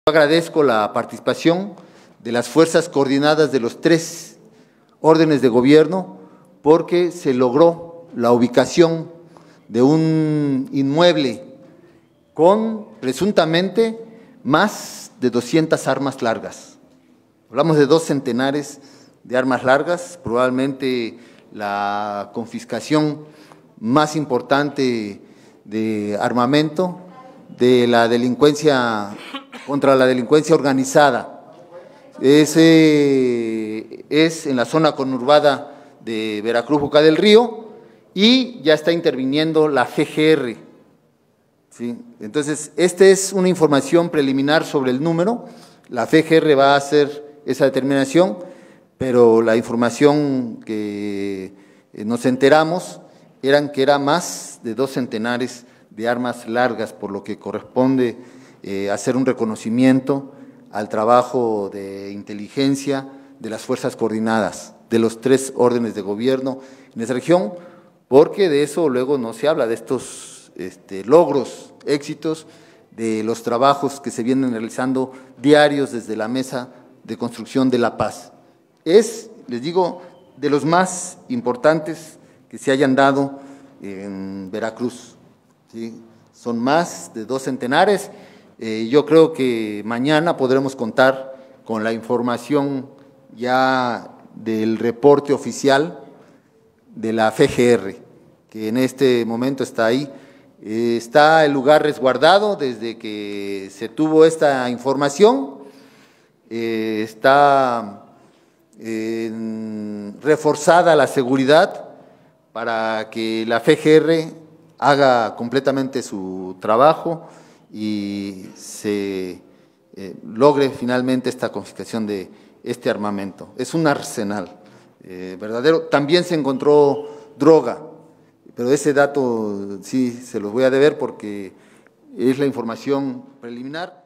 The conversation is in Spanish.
Agradezco la participación de las fuerzas coordinadas de los 3 órdenes de gobierno porque se logró la ubicación de un inmueble con presuntamente más de 200 armas largas. Hablamos de 2 centenares de armas largas, probablemente la confiscación más importante de armamento de la delincuencia contra la delincuencia organizada. Ese es en la zona conurbada de Veracruz, Boca del Río, y ya está interviniendo la FGR. ¿Sí? Entonces, esta es una información preliminar sobre el número. La FGR va a hacer esa determinación, pero la información que nos enteramos eran que era más de 2 centenares de armas largas, por lo que corresponde hacer un reconocimiento al trabajo de inteligencia de las fuerzas coordinadas, de los 3 órdenes de gobierno en esa región, porque de eso luego no se habla, de estos logros, éxitos, de los trabajos que se vienen realizando diarios desde la Mesa de Construcción de la Paz. Es, les digo, de los más importantes que se hayan dado en Veracruz, ¿sí? Son más de 2 centenares. Yo creo que mañana podremos contar con la información ya del reporte oficial de la FGR, que en este momento está ahí. Está el lugar resguardado desde que se tuvo esta información. Está reforzada la seguridad para que la FGR haga completamente su trabajo y se logre finalmente esta confiscación de este armamento. Es un arsenal verdadero. También se encontró droga, pero ese dato sí se los voy a deber porque es la información preliminar.